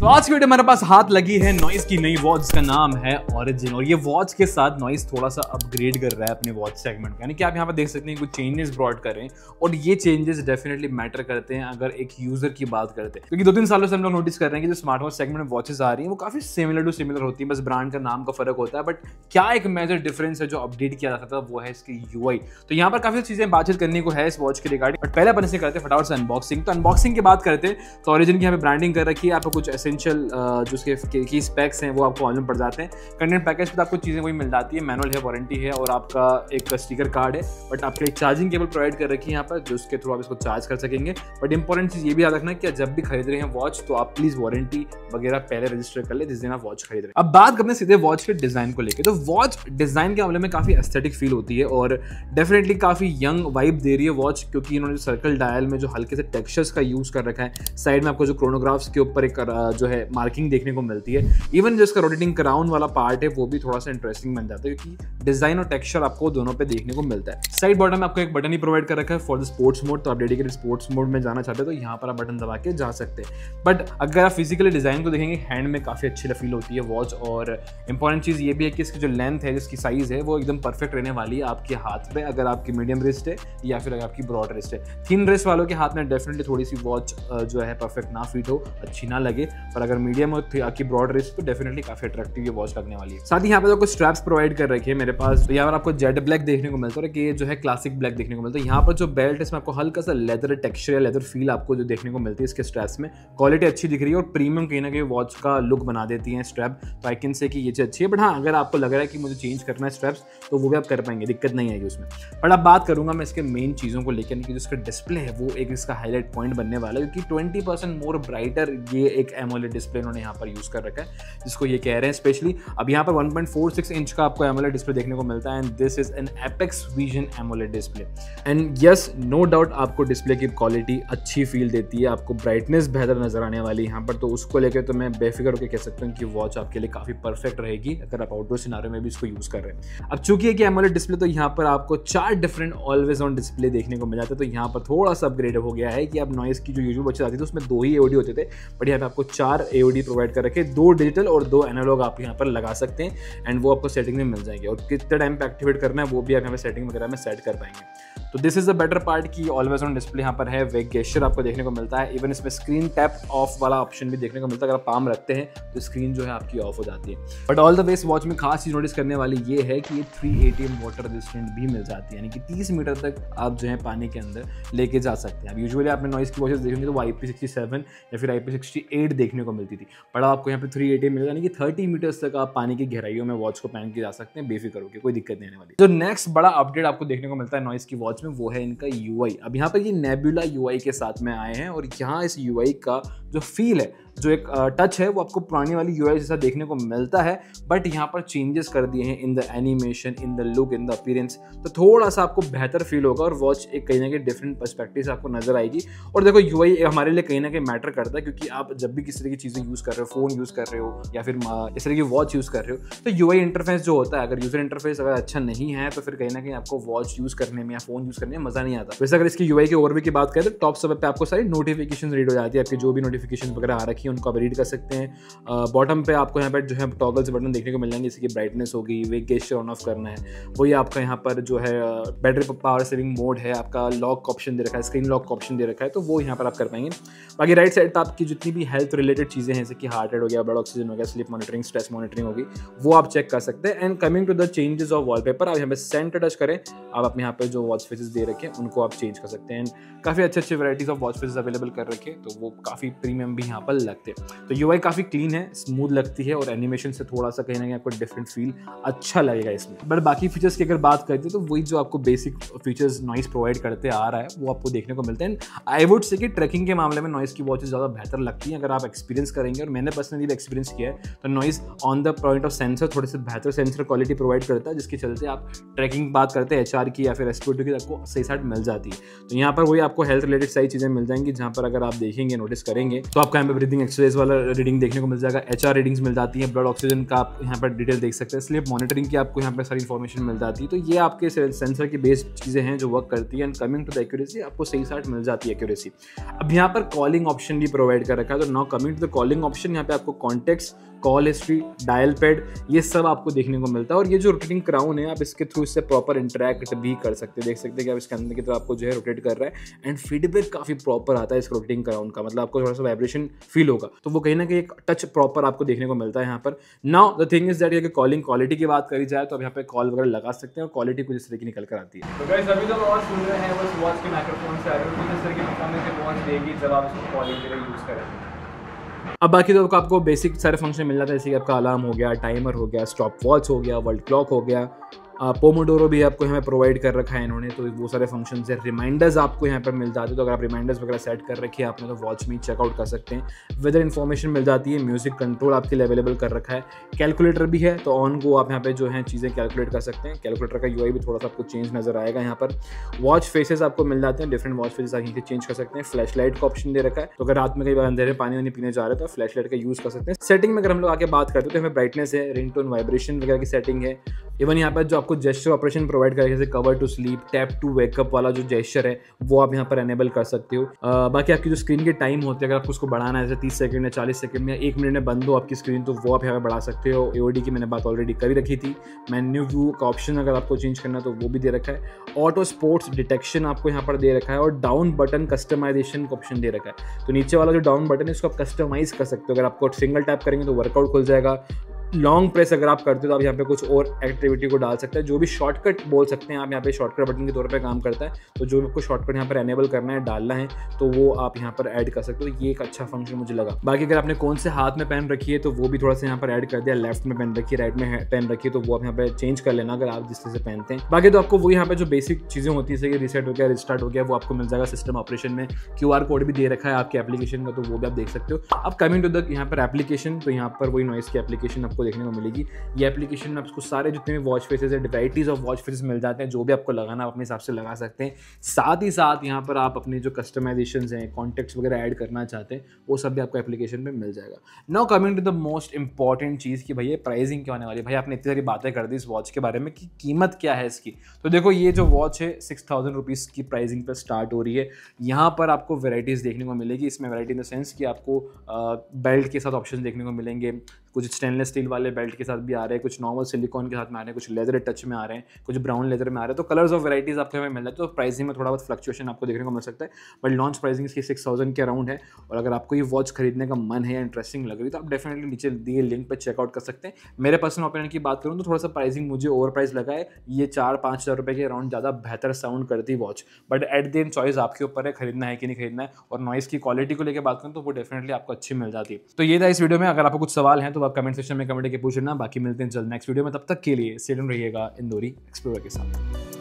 तो आज की वीडियो हमारे पास हाथ लगी है नॉइस की नई वॉच जिसका नाम है ओरिजिन। और ये वॉच के साथ नॉइस थोड़ा सा अपग्रेड कर रहा है अपने वॉच सेगमेंट, यानी कि आप यहाँ पर देख सकते हैं कुछ चेंजेस ब्रॉड कर रहे हैं और ये चेंजेस डेफिनेटली मैटर करते हैं अगर एक यूजर की बात करते हैं, क्योंकि 2-3 सालों से हम लोग नोटिस कर रहे हैं कि जो स्मार्ट वॉच सेगमेंट में वॉचेस आ रही हैं वो काफी सिमिलर टू सिमिलर होती है, बस ब्रांड का नाम का फर्क होता है। बट क्या एक मेजर डिफरेंस है जो अपडेट किया जा सकता है वो है इसकी यूआई। तो यहाँ पर काफी चीजें बातचीत करने को है इस वॉच के रिगार्डिंग, बट पहले अपन इसे करते हैं फटाफट से अनबॉक्सिंग। तो अनबॉक्सिंग की बात करते हैं तो ओरिजिन की यहाँ पे ब्रांडिंग कर रखी है, आपको कुछ एसेंशियल जो उसके की स्पेक्स हैं वो आपको ऑनलाइन पड़ जाते हैं। कंटेंट पैकेज पे आपको चीज़ें वही मिल जाती है, मैनुअल है, वारंटी है और आपका एक स्टिकर कार्ड है। बट आपके लिए चार्जिंग केबल प्रोवाइड कर रखी है यहाँ पर, जो उसके थ्रू आप इसको चार्ज कर सकेंगे। बट इंपॉर्टेंट चीज़ ये भी याद रखना कि जब भी खरीद रहे हैं वॉच तो आप प्लीज़ वारंटी वगैरह पहले रजिस्टर कर ले जिस दिन आप वॉच खरीद रहे हैं। अब बात करते हैं सीधे वॉच के डिज़ाइन को लेकर। तो वॉच डिज़ाइन के मामले में काफ़ी एस्थेटिक फील होती है और डेफिनेटली काफ़ी यंग वाइब दे रही है वॉच, क्योंकि इन्होंने जो सर्कल डायल में जो हल्के से टेक्सचर्स का यूज़ कर रखा है, साइड में आपको जो क्रोनोग्राफ्स के ऊपर एक जो है मार्किंग देखने को मिलती है। इवन जो इसका रोटेटिंग क्राउन वाला पार्ट है वो भी थोड़ा सा इंटरेस्टिंग बन जाता है, क्योंकि डिजाइन और टेक्सचर आपको दोनों पे देखने को मिलता है। साइड बॉटम में आपको एक बटन ही प्रोवाइड कर रखा है फॉर द स्पोर्ट्स मोड, तो आप डेडिकेटेड स्पोर्ट्स मोड में जाना चाहते हो तो यहाँ पर आप बटन दबा के जा सकते हैं। बट अगर आप फिजिकली डिजाइन को देखेंगे हैंड में काफी अच्छी फील होती है वॉच। और इंपॉर्टेंट चीज ये भी है कि इसकी जो लेंथ है, जिसकी साइज है वो एकदम परफेक्ट रहने वाली है आपके हाथ पे, अगर आपकी मीडियम रिस्ट है या फिर अगर आपकी ब्रॉड रिस्ट है। थिन रिस्ट वालों के हाथ में डेफिनेटली थोड़ी सी वॉच जो है परफेक्ट ना फिट हो, अच्छी ना लगे, पर अगर मीडियम और आपकी ब्रॉड रिस्ट तो डेफिनेटली काफी अट्रैक्टिव ये वॉच लगने वाली है। साथ ही यहाँ पे आपको स्ट्रैप्स प्रोवाइड कर रखे हैं मेरे पास, तो यहाँ पर आपको जेड ब्लैक देखने को मिलता है कि जो है क्लासिक ब्लैक देखने को मिलता है। यहाँ पर जो बेल्ट है इसमें आपको हल्का सा लेदर टेक्सचर या लेदर फील आपको जो देखने को मिलती है इसके स्ट्रैप्स में। क्वालिटी अच्छी दिख रही है और प्रीमियम कहीं ना कहीं वॉच का लुक बना देती है स्ट्रैप, तो आई कैन से कि ये चीज अच्छी है। बट हाँ, अगर आपको लग रहा है कि मुझे चेंज करना है स्ट्रैप्स तो वो भी आप कर पाएंगे, दिक्कत नहीं आएगी उसमें। बट अब बात करूंगा मैं इसके मेन चीज़ों को लेकर, कि जो इसका डिस्प्ले है वो एक इसका हाईलाइट पॉइंट बनने वाला है, क्योंकि 20% मोर ब्राइटर ये एक एमोलेड डिस्प्ले इन्होंने यहाँ पर यूज कर रखा है, जिसको ये कह रहे हैं स्पेशली। अब यहाँ पर 1.46 इंच का आपको एमोलेड डिस्प्ले देखने को मिलता है and this is an Apex vision AMOLED display. And yes, no doubt आपको डिस्प्ले की क्वालिटी अच्छी फील देती है, आपको ब्राइटनेस बेहतर नजर आने वाली है यहाँ पर, तो उसको लेकर तो मैं बेफिक्र होकर कह सकता हूँ कि वॉच आपके लिए काफी परफेक्ट रहेगी अगर आप आउटडोर सिनारियो में भी इसको यूज कर रहे हैं। अब चूंकि है कि एमोलेड डिस्प्ले, तो यहाँ पर आपको 4 डिफरेंट ऑलवेज ऑन डिस्प्ले देखने को मिल जाता है, तो यहाँ पर थोड़ा सा अपग्रेड हो गया है कि अब नॉइस की जो यूजुअल वॉचेस आती थी उसमें 2 ही एओडी होते थे, बट यहाँ पे आपको 4 एओडी प्रोवाइड कर रखे, 2 डिजिटल और 2 एनालॉग आप यहाँ पर लगा सकते हैं एंड वो आपको सेटिंग में मिल जाएंगे, और कितने टाइम पे एक्टिवेट करना है वो भी आप यहाँ पे सेटिंग वगैरह में सेट कर पाएंगे। तो this is the better part की ऑलवेज ऑन डिस्प्ले यहाँ पर है, वेग गेस्चर आपको देखने को मिलता है, इवन इसमें स्क्रीन टैप ऑफ वाला ऑप्शन भी देखने को मिलता है, अगर आप पाम रखते हैं तो स्क्रीन जो है आपकी ऑफ हो जाती है। बट ऑल द वे इस वॉच में खास चीज नोटिस करने वाली ये है कि ये 3 ATM वाटर रेजिस्टेंट भी मिल जाती है, यानी कि 30 मीटर तक आप जो है पानी के अंदर लेके जा सकते हैं। अब यूजुअली आपने नॉइस की वॉचेस देखेंगे तो वो IP67 या फिर IP68 देखने को मिलती थी, बट आपको यहाँ पे 3 ATM मिल, यानी कि 30 मीटर्स तक आप पानी की गहराइयों में वॉच को पहन के जा सकते हैं बेफिक्र होकर, कोई दिक्कत नहीं आने वाली। जो नेक्स्ट बड़ा अपडेट आपको देखने को मिलता है नॉइस की वॉच में वो है इनका यूआई। अब यहाँ पर ये नेबुला यूआई के साथ में आए हैं और यहाँ इस यूआई का जो फील है, जो एक टच है वो आपको पुरानी वाली यूआई जैसा देखने को मिलता है, बट यहाँ पर चेंजेस कर दिए हैं in the animation, in the look, in the appearance, तो थोड़ा सा आपको बेहतर फील होगा और वॉच एक कहीं ना कहीं डिफरेंट पर्सपेक्टिव से आपको नजर आएगी। और देखो यूआई हमारे लिए कहीं ना कहीं मैटर करता है, क्योंकि आप जब भी किसी तरह की चीज़ें यूज़ कर रहे हो, फोन यूज़ कर रहे हो या फिर इस तरह की वॉच यूज़ कर रहे हो, तो यूआई इंटरफेस जो होता है, अगर यूजर इंटरफेस अगर अच्छा नहीं है तो फिर कहीं ना कहीं आपको वॉच यूज़ करने में या फोन यूज़ करने में मज़ा नहीं आता। वैसे अगर इसकी यूआई के ओवरव्यू की बात करें तो टॉप सब पे आपको सारी नोटिफिकेशन रीड हो जाती है, आपकी जो भी नोटिफिकेशन वगैरह आ रखी है उनको आप रीड कर सकते हैं। बॉटम पे आपको यहाँ पे जो है टॉगल्स बटन देखने को मिल जाएंगे, जैसे कि ब्राइटनेस होगी, वेग गेस्चर ऑन ऑफ करना है, वही आपका यहाँ पर जो है बैटरी पावर सेविंग मोड है, आपका लॉक ऑप्शन दे रखा है, स्क्रीन लॉक ऑप्शन दे रखा है, तो वो यहाँ पर आप कर पाएंगे। बाकी राइट साइड पर आपकी जितनी भी हेल्थ रिलेटेड चीज़ें हैं, जैसे कि हार्ट रेट हो गया, ब्लड ऑक्सीजन हो गया, स्लीप मॉनिटरिंग, स्ट्रेस मॉनिटरिंग होगी, वो आप चेक कर सकते हैं। And coming to the changes of wallpaper, आप यहाँ पे सेंड टच करें, आप अपने यहाँ पे जो वॉच फेसेस दे रखे हैं उनको आप चेंज कर सकते हैं। काफ़ी अच्छे varieties of watch faces available कर रखे, तो वो काफ़ी प्रीमियम भी यहाँ पर लगते हैं। तो यूआई काफ़ी क्लीन है, स्मूथ लगती है और एनिमेशन से थोड़ा सा कहीं ना कहीं आपको डिफरेंट फील अच्छा लगेगा इसमें। बट बाकी फीचर्स की अगर बात करते हैं तो वही जो आपको बेसिक फीचर्स नॉइस प्रोवाइड करते आ रहा है वो आपको देखने को मिलते हैं। आई वुड से कि ट्रैकिंग के मामले में नॉइस की वॉचेस ज़्यादा बेहतर लगती हैं अगर आप एक्सपीरियंस करेंगे, और मैंने पर्सनली एक्सपीरियंस किया है, तो Noise on the point of sensor थोड़े से बेहतर सेंसर क्वालिटी प्रोवाइड करता है, जिसके चलते आप ट्रैकिंग बात करते हैं HR की या फिर SP2 की, आपको सही साइड मिल जाती है। तो यहाँ पर वही आपको हेल्थ रिलेटेड सारी चीज़ें मिल जाएंगी, जहाँ पर अगर आप देखेंगे, नोटिस करेंगे तो आपको यहाँ पे ब्रीदिंग एक्सरसाइज वाला रीडिंग देखने को मिल जाएगा। HR रीडिंग्स मिल जाती है, ब्लड ऑक्सीजन का आप यहाँ पर डिटेल देख सकते हैं, स्लीप मॉनिटरिंग की आपको यहाँ पर सारी इन्फॉर्मेशन मिल जाती है। तो ये आपके सेंसर की बेस्ड चीज़ें हैं जो वर्क करती है। And coming to the accuracy, आपको सही साइड मिल जाती है एक्यूरेसी। अब यहाँ पर कॉलिंग ऑप्शन भी प्रोवाइड कर रखा है। तो now coming to the calling option, यहाँ पे आपको contacts, call history, dial pad, ये सब आपको देखने को मिलता है। और ये जो रोटेटिंग क्राउन है, आप इसके थ्रू इससे प्रॉपर इंटरेक्ट भी कर सकते हैं। देख सकते हैं कि आप इसके अंदर की तरफ आपको जो है रोटेट कर रहा है एंड फीडबैक काफी प्रॉपर आता है इस रोटेटिंग क्राउन का, मतलब आपको थोड़ा सा वाइब्रेशन फील होगा। तो वो कहीं ना कहीं एक टच प्रॉपर आपको देखने को मिलता है यहाँ पर। Now the thing is that calling quality की बात करी जाए तो आप यहाँ पे कॉल वगैरह लगा सकते हैं और क्वालिटी कुछ इस तरह की निकल कर आती है। तो गाइस अभी तो वॉच सुन रहे हैं, बस वॉच के माइक्रोफोन से आ रहे हो, इस तरह की परफॉर्मेंस वॉच देगी जब आप इसको कॉलिंग के लिए यूज करेंगे। अब बाकी तो आपको बेसिक सारे फंक्शन मिल जाता है, जैसे कि आपका अलार्म हो गया, टाइमर हो गया, स्टॉप वॉच हो गया, वर्ल्ड क्लॉक हो गया, पोमोडोरो भी आपको यहाँ पे प्रोवाइड कर रखा है इन्होंने। तो वो सारे फंक्शंस है। रिमाइंडर्स आपको यहाँ पर मिल जाते हैं, तो अगर आप रिमाइंडर्स वगैरह सेट कर रखी है आपने तो वॉच में चेकआउट कर सकते हैं। वेदर इन्फॉर्मेशन मिल जाती है, म्यूजिक कंट्रोल आपके लिए अवेलेबल कर रखा है, कैलकुलेटर भी है, तो ऑन गो आप यहाँ पे जो है चीज़ें कैलकुलेट कर सकते हैं। कैलकुलेटर का UI भी थोड़ा सा आपको चेंज नजर आएगा यहाँ पर। वॉच फेसेस आपको मिल जाते हैं, डिफरेंट वॉच फेसेस आप यहाँ चेंज कर सकते हैं। फ्लैश लाइट का ऑप्शन दे रखा है, तो अगर रात में कई बार अंधेरे पानी वानी पीने जा रहे हो तो फ्लैश लाइट का यूज कर सकते हैं। सेटिंग में अगर हम लोग आगे बात करते हैं तो हमें ब्राइटनेस है, रिंगटोन, वाइब्रेशन वगैरह की सेटिंग है। इवन यहाँ पर जो आपको जेस्चर ऑपरेशन प्रोवाइड करेगा, जैसे cover to sleep, tap to wake up वाला जो जेस्चर है वो आप यहाँ पर एनेबल कर सकते हो। बाकी आपकी जो स्क्रीन के टाइम होते हैं, अगर आपको उसको बढ़ाना है जैसे 30 सेकंड या 40 सेकंड या 1 मिनट में बंद हो आपकी स्क्रीन, तो वो आप यहाँ पर बढ़ा सकते हो। AOD की मैंने बात ऑलरेडी करी रखी थी। मेन्यू व्यू का ऑप्शन अगर आपको चेंज करना है तो वो भी दे रखा है। ऑटो स्पोर्ट्स डिटेक्शन आपको यहाँ पर दे रखा है और डाउन बटन कस्टमाइजेशन का ऑप्शन दे रखा है। तो नीचे वाला जो डाउन बटन है इसको आप कस्टमाइज कर सकते हो। अगर आपको सिंगल टैप करेंगे तो वर्कआउट खुल जाएगा, लॉन्ग प्रेस अगर आप करते हो तो आप यहाँ पे कुछ और एक्टिविटी को डाल सकते हैं। जो भी शॉर्टकट बोल सकते हैं आप, यहाँ पे शॉर्टकट बटन के तौर पे काम करता है। तो जो भी आपको शॉर्टकट यहाँ पर एनेबल करना है, डालना है, तो वो आप यहाँ पर ऐड कर सकते हो। ये एक अच्छा फंक्शन मुझे लगा। बाकी अगर आपने कौन से हाथ में पहन रखी है तो वो भी थोड़ा सा यहाँ पर ऐड कर दिया। लेफ्ट में पहन रखी है, राइट में पहन रखी है, तो वो आप यहाँ पे चेंज कर लेना अगर आप जिस तरह से पहनते हैं। बाकी तो आपको वो यहाँ पे जो बेसिक चीज़ें होती है, जैसे कि रीसेट हो गया, रिस्टार्ट हो गया, वो आपको मिल जाएगा। सिस्टम ऑपरेशन में QR कोड भी दे रखा है आपके एप्लीकेशन का, तो वो भी आप देख सकते हो। अब कमिंग टू द यहाँ पर एप्लीकेशन, तो यहाँ पर वही नॉइस की एप्लीकेशन आपको देखने को मिलेगी। ये एप्लीकेशन में आपको सारे जितने भी वॉच फेसेस है, वैराइटीज ऑफ वॉच फेसेस मिल जाते हैं। जो भी आपको लगाना आप अपने हिसाब से लगा सकते हैं। साथ ही साथ यहाँ पर आप अपने जो कस्टमाइजेशंस हैं, कॉन्टेक्ट्स वगैरह ऐड करना चाहते हैं, वो सब भी आपको एप्लीकेशन में मिल जाएगा। Now coming to the most important चीज़ कि भैया प्राइसिंग क्या होने वाली है। भाई आपने इतनी सारी बातें कर दी इस वॉच के बारे में कि कीमत क्या है इसकी। तो देखो ये जो वॉच है 6000 रुपीज़ की प्राइसिंग पर स्टार्ट हो रही है। यहाँ पर आपको वेराइटीज़ देखने को मिलेगी। इसमें वेराइटी इन द सेंस कि आपको बेल्ट के साथ ऑप्शन देखने को मिलेंगे, कुछ स्टेनलेस स्टील वाले बेल्ट के साथ भी आ रहे हैं, कुछ नॉर्मल सिलिकॉन के साथ में आ रहे हैं, कुछ लेदर टच में आ रहे हैं, कुछ ब्राउन लेदर में आ रहे हैं। तो कलर्स ऑफ वैराइटीज़ आपको हमें मिल रहा है। तो प्राइसिंग में थोड़ा बहुत फ्लक्चुएशन आपको देखने को मिल सकता है, बट लॉन्च प्राइसिंग इसकी 6000 के अराउंड है। और अगर आपको ये वॉच खरीदने का मन है या इंटरेस्टिंग लग रही है तो आप डेफिनेटली नीचे दिए लिंक पर चेकआउट कर सकते हैं। मेरे पर्सनल ओपिनियन की बात करूँ तो थोड़ा सा प्राइसिंग मुझे ओवर प्राइस लगा है। ये 4-5 हज़ार रुपये के अराउंड ज़्यादा बेहतर साउंड करती watch, but at the end choice आपके ऊपर है खरीदना है कि नहीं खरीदना है। और नॉइस की क्वालिटी को लेकर बात करूँ तो वो डेफिनेटली आपको अच्छी मिल जाती है। तो ये था इस वीडियो में। अगर आपको कुछ सवाल हैं तो आप कमेंट सेक्शन में कमेंट करके पूछ लेना। बाकी मिलते हैं जल्द नेक्स्ट वीडियो में, तब तक के लिए स्टे ट्यून्ड रहिएगा इंदौरी एक्सप्लोरर के साथ।